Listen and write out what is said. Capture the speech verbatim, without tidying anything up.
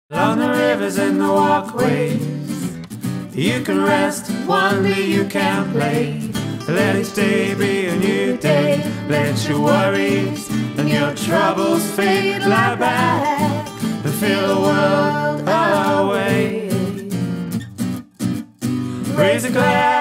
Along the rivers and the walkways, you can rest, one day you can play. Let each day be a new day. Let your worries and your troubles fade. Lie back and feel the world away. Raise a glass